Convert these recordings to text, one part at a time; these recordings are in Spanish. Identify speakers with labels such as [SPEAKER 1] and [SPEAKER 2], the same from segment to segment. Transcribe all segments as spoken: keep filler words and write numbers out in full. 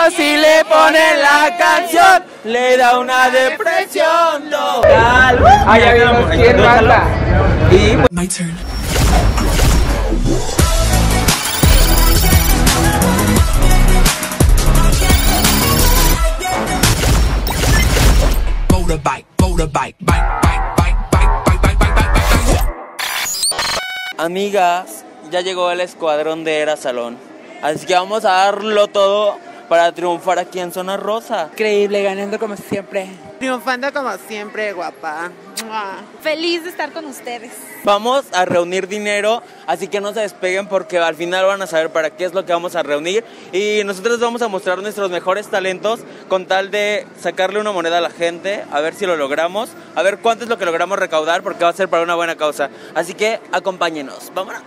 [SPEAKER 1] si le ponen la canción, le da una depresión total.
[SPEAKER 2] Ah, ya vimos quién manda.
[SPEAKER 1] Y
[SPEAKER 3] My turn. Motorbike, motorbike, bike, bike, bike, bike, bike, bike, bike, bike, bike.
[SPEAKER 1] amigas, ya llegó el escuadrón de Era Salón. Así que vamos a darlo todo para triunfar aquí en Zona Rosa.
[SPEAKER 2] Increíble, ganando como siempre.
[SPEAKER 4] Triunfando como siempre, guapa.
[SPEAKER 5] Feliz de estar con ustedes.
[SPEAKER 1] Vamos a reunir dinero, así que no se despeguen porque al final van a saber para qué es lo que vamos a reunir. Y nosotros vamos a mostrar nuestros mejores talentos con tal de sacarle una moneda a la gente, a ver si lo logramos, a ver cuánto es lo que logramos recaudar porque va a ser para una buena causa. Así que acompáñenos, vámonos.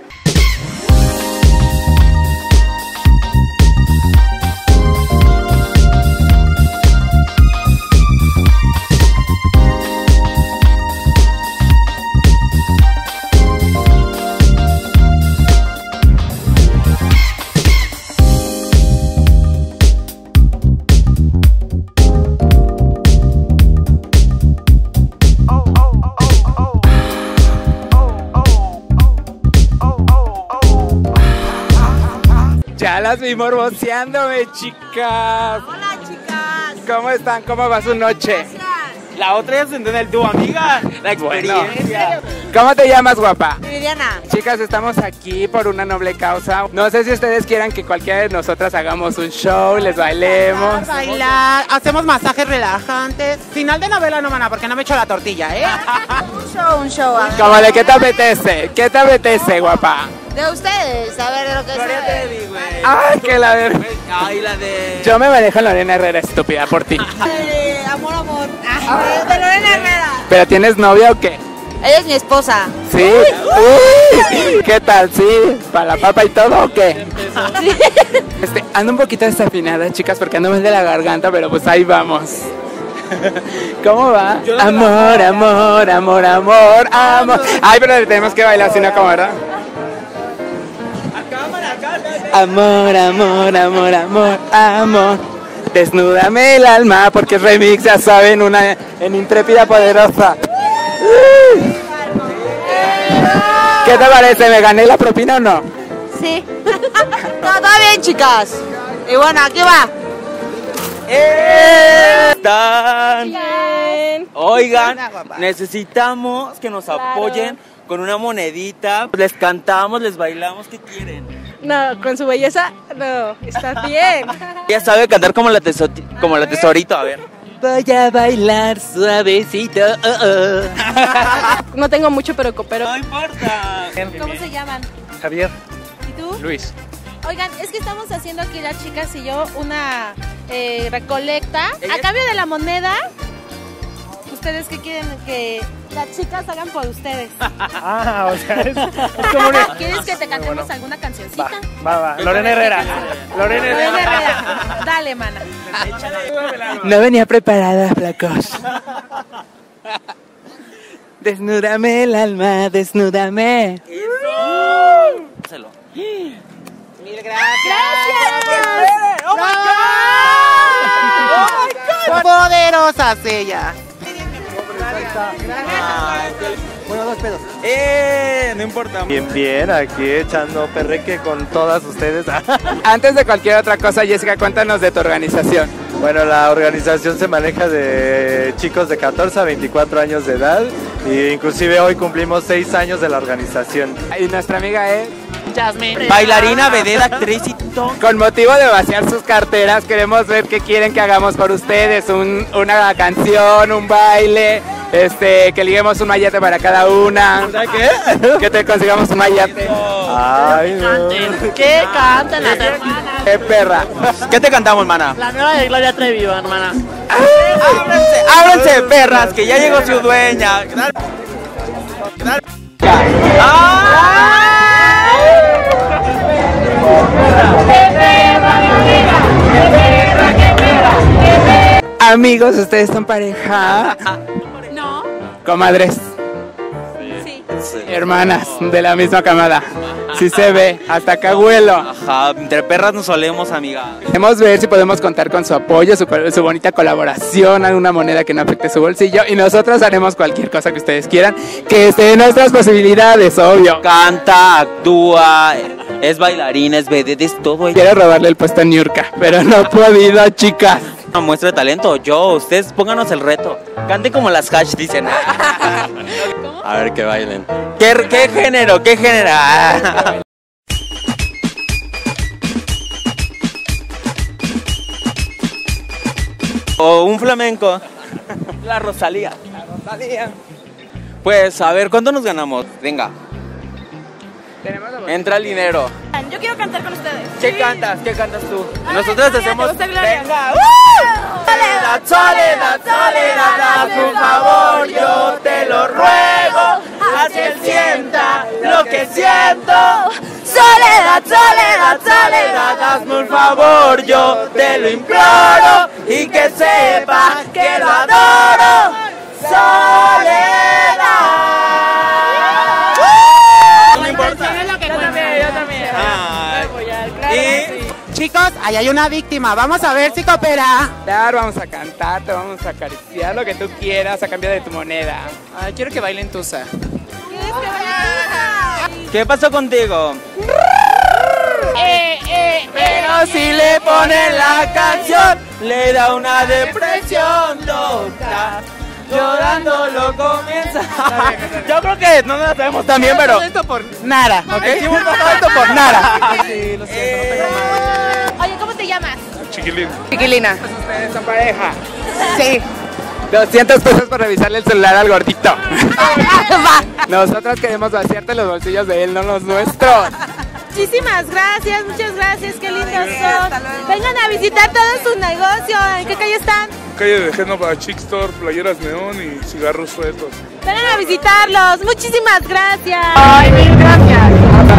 [SPEAKER 2] Ya las vi morboseándome, chicas.
[SPEAKER 5] Hola, chicas.
[SPEAKER 2] ¿Cómo están? ¿Cómo va su noche?
[SPEAKER 5] Gracias.
[SPEAKER 1] La otra ya se entiende el dúo, amiga. La experiencia.
[SPEAKER 2] ¿Cómo te llamas, guapa?
[SPEAKER 5] Viviana.
[SPEAKER 2] Chicas, estamos aquí por una noble causa. No sé si ustedes quieran que cualquiera de nosotras hagamos un show, les bailemos.
[SPEAKER 4] Bailar, hacemos masajes relajantes. Final de novela no, mana, porque no me echo la tortilla, ¿eh?
[SPEAKER 5] Un show, un show. a ver.
[SPEAKER 2] ¿Cómo de qué te apetece? ¿Qué te apetece, guapa?
[SPEAKER 5] De ustedes, a ver de lo que
[SPEAKER 1] Gloria
[SPEAKER 5] sea.
[SPEAKER 1] Trevi, güey.
[SPEAKER 2] Ay, que la de...
[SPEAKER 1] Ay, la de...
[SPEAKER 2] Yo me manejo en Lorena Herrera, estúpida, por ti.
[SPEAKER 5] Eh, amor, amor. Ah, de Lorena Herrera.
[SPEAKER 2] ¿Pero tienes novia o qué?
[SPEAKER 5] Ella es mi esposa.
[SPEAKER 2] ¿Sí? Uy, ¿qué tal? ¿Sí? ¿Para la papa y todo o qué?
[SPEAKER 5] Sí.
[SPEAKER 2] Este, ando un poquito desafinada, chicas, porque ando mal de la garganta, pero pues ahí vamos. ¿Cómo va? Amor, amor, amor, amor, amor. Ay, pero tenemos que bailar así, ¿no? ¿Cómo, verdad? Amor, amor, amor, amor, amor. Desnúdame el alma, porque es remix, ya saben, una en Intrépida Poderosa. ¿Qué te parece? ¿Me gané la propina o no?
[SPEAKER 5] Sí. No, todo bien, chicas. Y bueno, aquí va.
[SPEAKER 1] Están.
[SPEAKER 5] Bien.
[SPEAKER 1] Oigan, necesitamos que nos apoyen con una monedita. Les cantamos, les bailamos, ¿qué quieren?
[SPEAKER 6] No, con su belleza, no, está bien.
[SPEAKER 1] Ella sabe cantar como la, teso como la tesorito, a ver.
[SPEAKER 2] Voy a bailar suavecito. Oh, oh.
[SPEAKER 6] No tengo mucho, pero coopero.
[SPEAKER 1] No importa.
[SPEAKER 5] ¿Cómo se llaman?
[SPEAKER 2] Javier.
[SPEAKER 5] ¿Y tú?
[SPEAKER 2] Luis.
[SPEAKER 5] Oigan, es que estamos haciendo aquí las chicas y yo una eh, recolecta.
[SPEAKER 1] Ella-
[SPEAKER 5] A cambio de la moneda, ¿ustedes qué quieren que las chicas hagan por ustedes?
[SPEAKER 7] Ah, o sea, es, es como una...
[SPEAKER 5] ¿Quieres que te cantemos alguna cancioncita?
[SPEAKER 7] Va, va, Lorena Herrera. Lorena
[SPEAKER 5] Lorena
[SPEAKER 7] Herrera.
[SPEAKER 5] Herrera. Dale, mana.
[SPEAKER 2] No venía preparada, flacos. Desnúdame el alma, desnúdame.
[SPEAKER 1] Hácelo.
[SPEAKER 4] Mil gracias.
[SPEAKER 5] ¡Gracias!
[SPEAKER 4] ¡Oh, my God! Poderosas ellas.
[SPEAKER 7] Bueno, dos pedos.
[SPEAKER 1] Eh, no importa.
[SPEAKER 7] Bien, bien, aquí echando perreque con todas ustedes.
[SPEAKER 2] Antes de cualquier otra cosa, Jessica, cuéntanos de tu organización.
[SPEAKER 7] Bueno, la organización se maneja de chicos de catorce a veinticuatro años de edad e inclusive hoy cumplimos seis años de la organización.
[SPEAKER 2] Y nuestra amiga es...
[SPEAKER 1] Bailarina, vedette, actriz y todo.
[SPEAKER 2] Con motivo de vaciar sus carteras, queremos ver qué quieren que hagamos por ustedes. Un, una canción, un baile, este, que liguemos un mayate para cada una.
[SPEAKER 7] ¿Qué?
[SPEAKER 2] Que te consigamos un mayate.
[SPEAKER 7] Ay, no.
[SPEAKER 4] ¿Qué cantan las hermanas?
[SPEAKER 2] ¡Qué perra!
[SPEAKER 1] ¿Qué te cantamos, mana?
[SPEAKER 4] La nueva de Gloria Trevi, hermana.
[SPEAKER 1] ¡Ábranse, ábranse, perras! Que ya llegó su dueña.
[SPEAKER 2] Amigos, ¿ustedes son pareja?
[SPEAKER 5] No.
[SPEAKER 2] Comadres,
[SPEAKER 5] Sí.
[SPEAKER 2] hermanas de la misma camada. Sí se ve, hasta acá huelo.
[SPEAKER 1] Ajá, entre perras nos solemos, amiga.
[SPEAKER 2] Queremos ver si podemos contar con su apoyo, su, su bonita colaboración, alguna moneda que no afecte su bolsillo. Y nosotros haremos cualquier cosa que ustedes quieran, que esté en nuestras posibilidades, obvio.
[SPEAKER 1] Canta, actúa, es bailarín, es vedette, es todo.
[SPEAKER 2] Quiero robarle el puesto a Niurka, pero no he podido, chicas.
[SPEAKER 1] Una muestra de talento, yo, ustedes pónganos el reto. Cante como las hash, dicen.
[SPEAKER 7] A ver que bailen.
[SPEAKER 1] ¿Qué, qué género? ¿Qué género? O un flamenco. La Rosalía. La Rosalía. Pues, a ver, ¿cuánto nos ganamos? Venga. Entra el dinero.
[SPEAKER 5] Yo quiero cantar con ustedes.
[SPEAKER 1] ¿Qué cantas? ¿Qué cantas tú? Nosotros
[SPEAKER 5] Gloria,
[SPEAKER 1] hacemos...
[SPEAKER 5] ¿te gusta Gloria?
[SPEAKER 1] Venga. Soledad, soledad, soledad, haz un favor, yo te lo ruego. Haz que él sienta lo que siento. Soledad, soledad, soledad, hazme un favor, yo te lo imploro. Y que sepa que lo adoro. Soledad. No importa.
[SPEAKER 4] Yo también, yo también.
[SPEAKER 1] Ah, y...
[SPEAKER 4] Chicos, ahí hay una víctima. Vamos a ver si coopera.
[SPEAKER 2] Claro, vamos a cantar, te vamos a acariciar lo que tú quieras a cambio de tu moneda.
[SPEAKER 4] Ay, quiero que bailen tusa.
[SPEAKER 1] ¿Qué pasó contigo?
[SPEAKER 4] Eh, eh,
[SPEAKER 1] Pero si le ponen la canción, le da una depresión total. Llorando lo comienza. Yo creo que no nos la sabemos tan bien, pero...
[SPEAKER 4] esto por Nara, ¿ok?
[SPEAKER 1] Hicimos todo esto por nada.
[SPEAKER 4] Sí, lo siento, no tengo más.
[SPEAKER 5] Oye, ¿cómo te llamas?
[SPEAKER 6] Chiquilina.
[SPEAKER 2] Ustedes son pareja.
[SPEAKER 6] Sí.
[SPEAKER 2] doscientos pesos para revisarle el celular al gordito. Nosotros queremos vaciarte los bolsillos de él, no los nuestros.
[SPEAKER 5] Muchísimas gracias, muchas gracias, qué lindos son. Vengan a visitar todo su negocio. ¿En qué calle están?
[SPEAKER 8] Calle de Génova, Chic Store, playeras neón y cigarros sueltos.
[SPEAKER 5] Vengan a visitarlos. Muchísimas gracias.
[SPEAKER 2] Ay, mil gracias.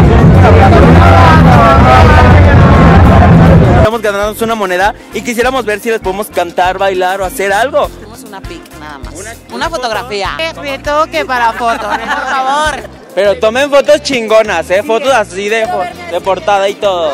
[SPEAKER 1] Estamos ganándonos una moneda y quisiéramos ver si les podemos cantar, bailar o hacer algo.
[SPEAKER 9] Hacemos una pic nada más. Una, una fotografía.
[SPEAKER 4] Retoque para foto, por favor.
[SPEAKER 1] Pero tomen fotos chingonas, ¿eh? Fotos así de, de portada y todo.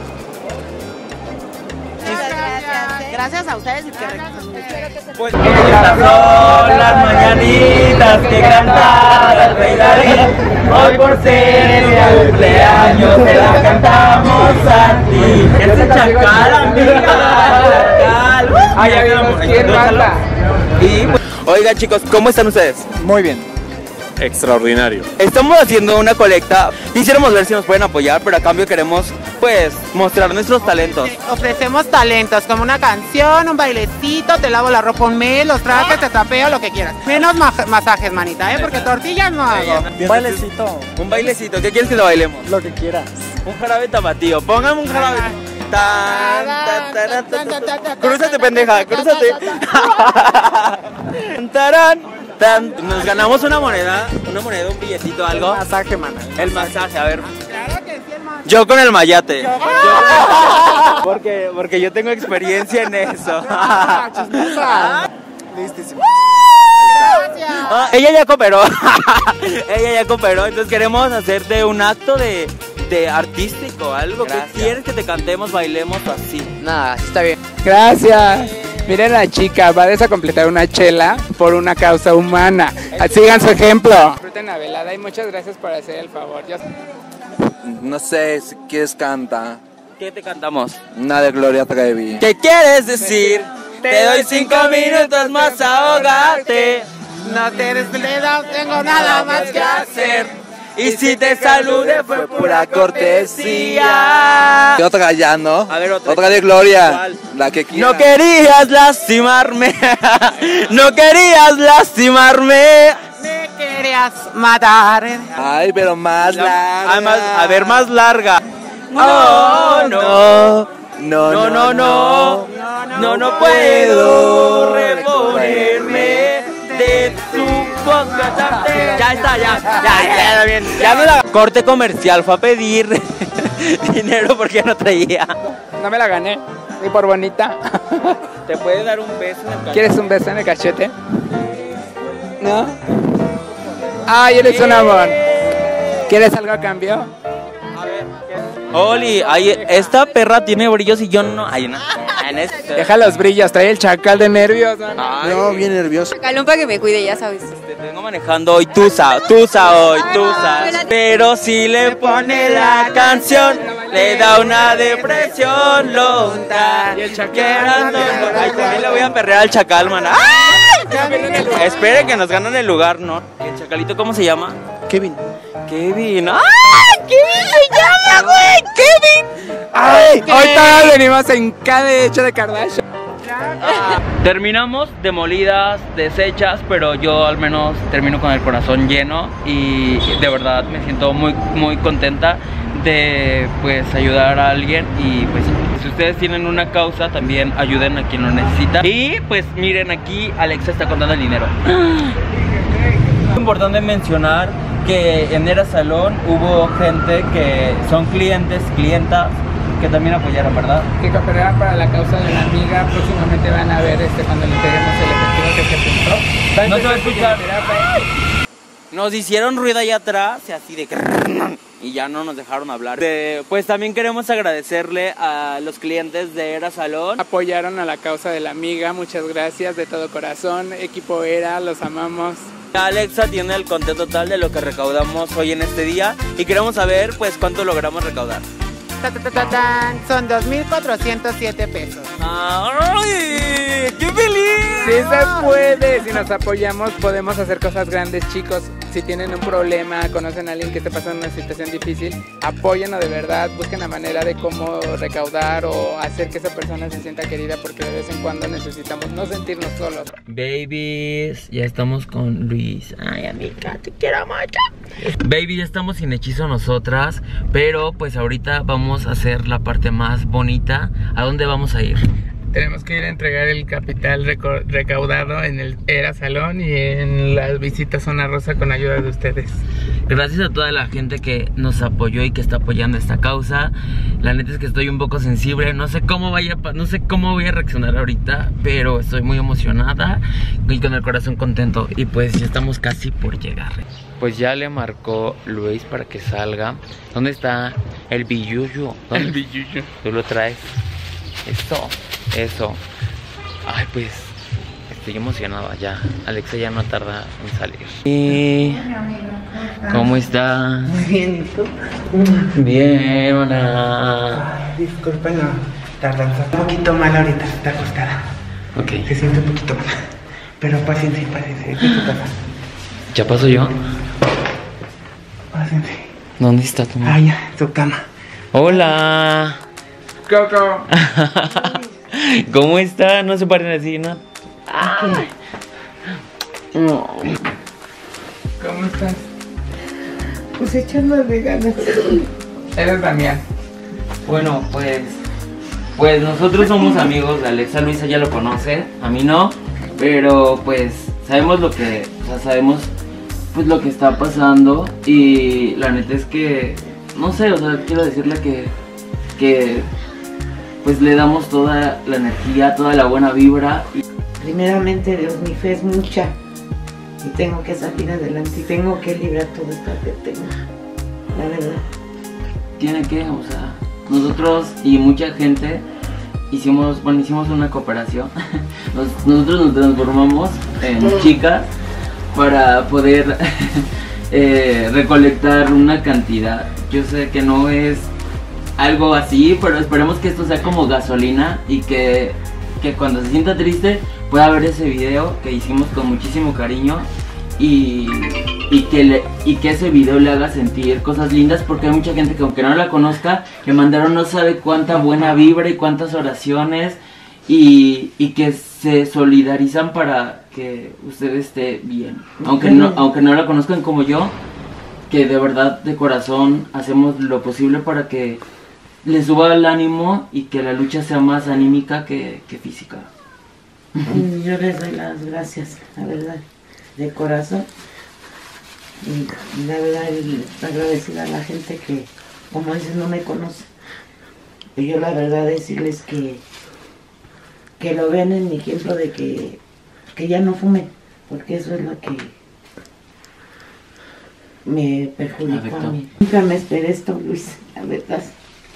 [SPEAKER 9] Gracias a ustedes y que recojan mucho.
[SPEAKER 1] Pues estas son las mañanitas que cantaba el rey David. Hoy por ser el cumpleaños te la cantamos a ti. Ese chacal, amiga, chacal.
[SPEAKER 2] Ay, ya vimos quién manda.
[SPEAKER 1] Y pues, oiga, chicos, ¿cómo están ustedes?
[SPEAKER 7] Muy bien. Extraordinario.
[SPEAKER 1] Estamos haciendo una colecta. Quisiéramos ver si nos pueden apoyar, pero a cambio queremos, pues, mostrar nuestros talentos.
[SPEAKER 4] Ofrecemos talentos como una canción, un bailecito, te lavo la ropa un mes, los trajes, te tapeo, lo que quieras. Menos ma masajes, manita, ¿eh? Porque tortillas no hago.
[SPEAKER 1] Un bailecito. Un bailecito. ¿Qué quieres que lo bailemos?
[SPEAKER 7] Lo que quieras.
[SPEAKER 1] Un jarabe tapatío. Póngame un jarabe. Tan, tan, tan, tan, tan, tan. Crúzate, pendeja, crúzate. Tarán. Tan, nos ganamos una moneda, una moneda, un billetito, algo.
[SPEAKER 4] El masaje, mana.
[SPEAKER 1] El masaje, a ver.
[SPEAKER 4] Claro que sí, el masaje.
[SPEAKER 1] Yo con el mayate. Yo- porque, porque yo tengo experiencia en eso.
[SPEAKER 4] Listísimo.
[SPEAKER 1] Ah, ella ya cooperó. Ella ya cooperó. Entonces queremos hacerte un acto de, de artístico, algo.
[SPEAKER 2] Gracias.
[SPEAKER 1] Que quieres que te cantemos, bailemos o así.
[SPEAKER 2] Nada, así está bien. Gracias. Miren a la chica, va a desacompletar una chela por una causa humana. Sigan su ejemplo. Disfruten la velada y muchas gracias por hacer el favor. Yo...
[SPEAKER 7] No sé, si quieres canta.
[SPEAKER 1] ¿Qué te cantamos?
[SPEAKER 7] Una de Gloria Trevi.
[SPEAKER 1] ¿Qué quieres decir? Te doy cinco minutos más a ahogarte.
[SPEAKER 4] No te desvelas, tengo nada más que hacer.
[SPEAKER 1] Y si te salude fue pura cortesía.
[SPEAKER 7] ¿Qué otra ya, no?
[SPEAKER 1] A ver, otra.
[SPEAKER 7] Otra de Gloria.
[SPEAKER 1] ¿Cuál?
[SPEAKER 7] La que quieras.
[SPEAKER 1] No querías lastimarme. No querías lastimarme.
[SPEAKER 4] Me querías matar.
[SPEAKER 7] Ay, pero más larga.
[SPEAKER 1] Además, a ver, más larga. No, no.
[SPEAKER 7] No,
[SPEAKER 1] No, no, no. No, no puedo reponerme de tu boca. Ya está, ya. Ya, ya, ya, bien. Ya no la. Corte comercial, fue a pedir dinero porque no traía.
[SPEAKER 2] No me la gané. Y por bonita.
[SPEAKER 1] ¿Te puede dar un beso en el cachete?
[SPEAKER 2] ¿Quieres un beso en el cachete? ¿No? Ay, eres un amor. ¿Quieres algo a cambio?
[SPEAKER 1] Oli, ay, esta perra tiene brillos y yo no. Ay, no. En este.
[SPEAKER 2] Deja los brillos, trae el chacal de nervios.
[SPEAKER 1] Ay,
[SPEAKER 10] No, bien nervioso.
[SPEAKER 6] Calón para que me cuide, ya sabes.
[SPEAKER 1] te vengo manejando hoy, tusa, tusa hoy, tusa. Pero si le pone la canción, le da una depresión longa.
[SPEAKER 2] Y el chacal.
[SPEAKER 1] Ay, también le voy a perrear al chacal, man. ¡Ay! Esperen que nos ganan el lugar, ¿no? ¿El chacalito cómo se llama?
[SPEAKER 10] Kevin.
[SPEAKER 1] Kevin. ¡Ay! Kevin se llama, güey. Kevin.
[SPEAKER 2] Ay, hoy todas venimos en cada hecho de Kardashian.
[SPEAKER 1] Terminamos demolidas, deshechas, pero yo al menos termino con el corazón lleno y de verdad me siento muy muy contenta de pues ayudar a alguien y pues si ustedes tienen una causa también ayuden a quien lo necesita. Y pues miren, aquí Alexa está contando el dinero. Es importante mencionar que en Era Salón hubo gente que son clientes, clientas que también apoyaron, ¿verdad?
[SPEAKER 2] Que cooperaron para la causa de la amiga. Próximamente van a ver este cuando le entreguemos el efectivo que se juntó.
[SPEAKER 1] No se va a escuchar. Nos hicieron ruido allá atrás y así de que... y ya no nos dejaron hablar. De, pues también queremos agradecerle a los clientes de Era Salón.
[SPEAKER 2] Apoyaron a la causa de la amiga, muchas gracias de todo corazón. Equipo Era, los amamos.
[SPEAKER 1] Alexa tiene el conteo total de lo que recaudamos hoy en este día y queremos saber pues cuánto logramos recaudar.
[SPEAKER 4] Ta, ta, ta, ta, tan. Son dos mil cuatrocientos siete pesos.
[SPEAKER 1] ¡Ay! ¡Qué feliz!
[SPEAKER 2] Sí se puede, si nos apoyamos podemos hacer cosas grandes, chicos. Si tienen un problema, conocen a alguien que esté pasando una situación difícil, apóyenlo de verdad, busquen la manera de cómo recaudar o hacer que esa persona se sienta querida, porque de vez en cuando necesitamos no sentirnos solos.
[SPEAKER 1] Babies, ya estamos con Luis. Ay, amiga, te quiero mucho. Baby, ya estamos sin hechizo nosotras, pero pues ahorita vamos a hacer la parte más bonita. ¿A dónde vamos a ir?
[SPEAKER 2] Tenemos que ir a entregar el capital recaudado en el Era Salón y en la visita Zona Rosa con ayuda de ustedes.
[SPEAKER 1] Gracias a toda la gente que nos apoyó y que está apoyando esta causa. La neta es que estoy un poco sensible, no sé cómo vaya, no sé cómo voy a reaccionar ahorita, pero estoy muy emocionada y con el corazón contento. Y pues ya estamos casi por llegar. Pues ya le marcó Luis para que salga. ¿Dónde está el billuyo?
[SPEAKER 2] El billuyo.
[SPEAKER 1] ¿Tú lo traes? Eso, eso. Ay, pues estoy emocionada ya. Alexa ya no tarda en salir. ¿Y cómo estás?
[SPEAKER 11] Muy bien, ¿y tú?
[SPEAKER 1] Bien, hola.
[SPEAKER 11] Ay, disculpen la tardanza. Un poquito mal ahorita, está acostada.
[SPEAKER 1] Ok.
[SPEAKER 11] Se siente un poquito mal. Pero paciencia, paciencia. ¿Qué te pasa?
[SPEAKER 1] ¿Ya paso yo?
[SPEAKER 11] Paciencia.
[SPEAKER 1] ¿Dónde está tu mamá?
[SPEAKER 11] Ah, ya, su cama.
[SPEAKER 1] Hola.
[SPEAKER 2] Coco.
[SPEAKER 1] ¿Cómo está? No se paren así, ¿no?
[SPEAKER 11] Ay.
[SPEAKER 2] ¿Cómo estás?
[SPEAKER 11] Pues echándole ganas.
[SPEAKER 2] Eres Damián.
[SPEAKER 1] Bueno, pues Pues nosotros somos amigos de Alexa. Luisa ya lo conoce, a mí no. Pero pues sabemos lo que, o sea, sabemos pues lo que está pasando. Y la neta es que, no sé, o sea, quiero decirle que Que pues le damos toda la energía, toda la buena vibra.
[SPEAKER 11] Primeramente Dios, mi fe es mucha y tengo que salir adelante y tengo que librar todo esto que tengo, la verdad.
[SPEAKER 1] Tiene que, o sea, nosotros y mucha gente hicimos, bueno, hicimos una cooperación. Nos, nosotros nos transformamos en chicas para poder eh, recolectar una cantidad. Yo sé que no es algo así, pero esperemos que esto sea como gasolina y que, que cuando se sienta triste pueda ver ese video que hicimos con muchísimo cariño y, y, que le, y que ese video le haga sentir cosas lindas, porque hay mucha gente que aunque no la conozca, le mandaron no sabe cuánta buena vibra y cuántas oraciones y, y que se solidarizan para que usted esté bien, aunque no, aunque no la conozcan como yo, que de verdad de corazón hacemos lo posible para que le suba el ánimo y que la lucha sea más anímica que, que física.
[SPEAKER 11] Yo les doy las gracias, la verdad, de corazón. Y la verdad, agradecida a la gente que, como dicen, no me conoce. Y yo la verdad decirles que, que lo vean en mi ejemplo de que, que ya no fumen, porque eso es lo que me perjudicó a mí. Nunca me esperé esto, Luis, la verdad.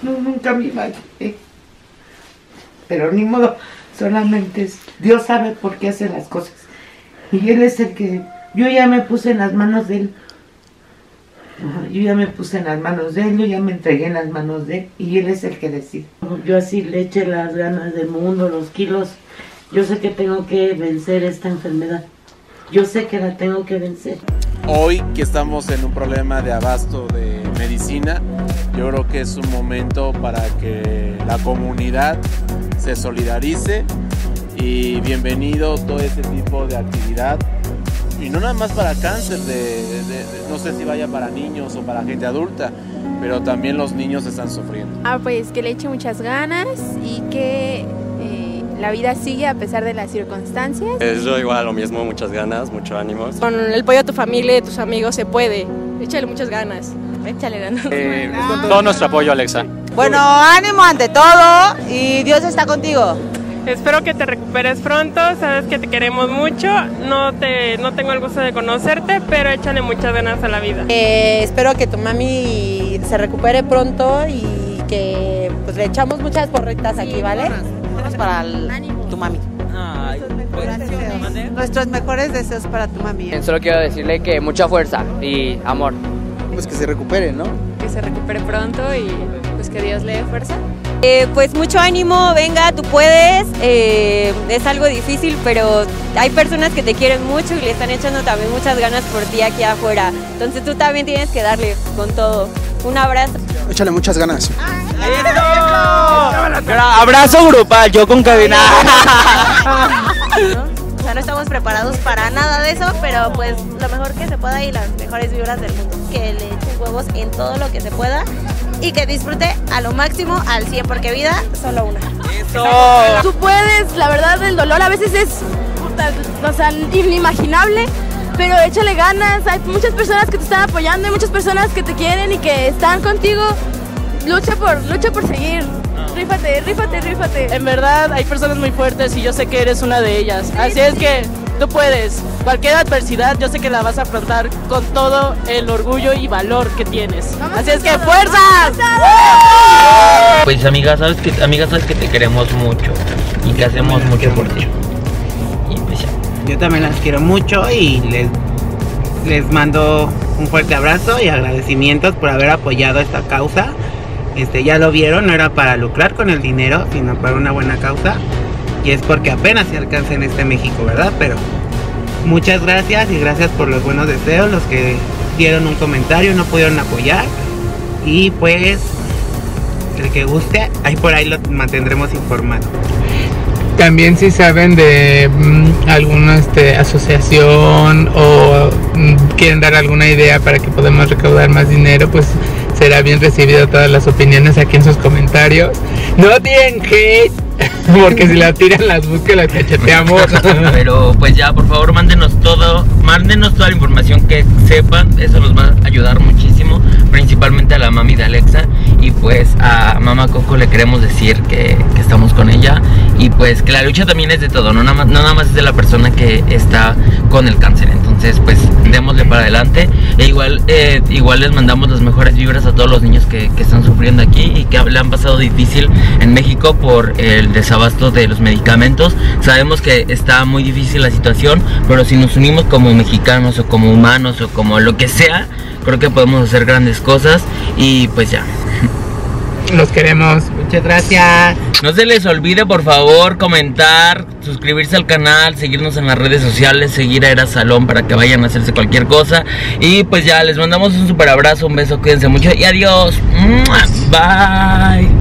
[SPEAKER 11] No, nunca me imaginé. Pero ni modo, solamente es, Dios sabe por qué hace las cosas. Y Él es el que, yo ya me puse en las manos de Él. Yo ya me puse en las manos de Él, yo ya me entregué en las manos de Él. Y Él es el que decide. Yo así le eché las ganas del mundo, los kilos. Yo sé que tengo que vencer esta enfermedad. Yo sé que la tengo que vencer.
[SPEAKER 10] Hoy que estamos en un problema de abasto de medicina, yo creo que es un momento para que la comunidad se solidarice y bienvenido todo este tipo de actividad. Y no nada más para cáncer, de, de, de, no sé si vaya para niños o para gente adulta, pero también los niños están sufriendo.
[SPEAKER 12] Ah, pues que le eche muchas ganas y que eh, la vida sigue a pesar de las circunstancias.
[SPEAKER 13] Es yo igual lo mismo, muchas ganas, mucho ánimo.
[SPEAKER 14] Con el apoyo de tu familia y de tus amigos se puede. Échale muchas ganas.
[SPEAKER 12] Échale ganas.
[SPEAKER 15] Eh, todo nuestro apoyo, Alexa.
[SPEAKER 9] Bueno, ánimo ante todo y Dios está contigo.
[SPEAKER 16] Espero que te recuperes pronto, sabes que te queremos mucho, no te no tengo el gusto de conocerte, pero échale muchas ganas a la vida.
[SPEAKER 17] Eh, espero que tu mami se recupere pronto y que pues le echamos muchas porritas aquí, ¿vale?
[SPEAKER 9] Para el, tu mami.
[SPEAKER 1] Ay, pues,
[SPEAKER 9] Nuestros mejores deseos para tu mami.
[SPEAKER 2] Solo quiero decirle que mucha fuerza y amor.
[SPEAKER 18] Pues que se recupere, ¿no?
[SPEAKER 12] Que se recupere pronto y pues que Dios le dé fuerza.
[SPEAKER 19] Eh, pues mucho ánimo, venga, tú puedes, eh, es algo difícil, pero hay personas que te quieren mucho y le están echando también muchas ganas por ti aquí afuera, entonces tú también tienes que darle con todo. Un abrazo.
[SPEAKER 18] Échale muchas ganas.
[SPEAKER 1] Abrazo grupal, yo con cadena.
[SPEAKER 5] O sea, no estamos preparados para nada de eso, pero pues lo mejor que se pueda y las mejores vibras del mundo. Que le echen huevos en todo lo que se pueda y que disfrute a lo máximo, al cien, porque vida solo una.
[SPEAKER 14] ¡Eso! Tú puedes, la verdad el dolor a veces es, puta, o sea, inimaginable, pero échale ganas, hay muchas personas que te están apoyando, hay muchas personas que te quieren y que están contigo. Lucha por, lucha por seguir. Rífate, rífate, rífate.
[SPEAKER 20] En verdad hay personas muy fuertes y yo sé que eres una de ellas. Así es que tú puedes. Cualquier adversidad yo sé que la vas a afrontar con todo el orgullo y valor que tienes. Así es que ¡fuerzas!
[SPEAKER 21] Pues amiga, sabes que amiga, sabes que te queremos mucho y que hacemos mucho por ti. Y pues ya.
[SPEAKER 4] Yo también las quiero mucho y les les mando un fuerte abrazo y agradecimientos por haber apoyado esta causa. Este, ya lo vieron, no era para lucrar con el dinero, sino para una buena causa. Y es porque apenas se alcanza en este México, ¿verdad? Pero muchas gracias y gracias por los buenos deseos, los que dieron un comentario, no pudieron apoyar. Y pues, el que guste, ahí por ahí lo mantendremos informado.
[SPEAKER 2] También si saben de mmm, alguna este, asociación o mmm, quieren dar alguna idea para que podamos recaudar más dinero, pues será bien recibido todas las opiniones aquí en sus comentarios. No tienen hate, porque si la tiran las busque, las cacheteamos.
[SPEAKER 21] Pero pues ya, por favor, mándenos todo, mándenos toda la información que sepan, eso nos va a ayudar muchísimo, principalmente a la mami de Alexa. Y pues a Mamá Coco le queremos decir que, que estamos con ella y pues que la lucha también es de todo, no nada más, no nada más es de la persona que está con el cáncer. Entonces pues démosle para adelante e igual, eh, igual les mandamos las mejores vibras a todos los niños que, que están sufriendo aquí y que le han pasado difícil en México por el desabasto de los medicamentos. Sabemos que está muy difícil la situación, pero si nos unimos como mexicanos o como humanos o como lo que sea, creo que podemos hacer grandes cosas y pues ya.
[SPEAKER 2] Los queremos.
[SPEAKER 4] Muchas gracias.
[SPEAKER 21] No se les olvide, por favor, comentar, suscribirse al canal, seguirnos en las redes sociales, seguir a Era Salón para que vayan a hacerse cualquier cosa. Y pues ya, les mandamos un super abrazo, un beso, cuídense mucho y adiós. Bye.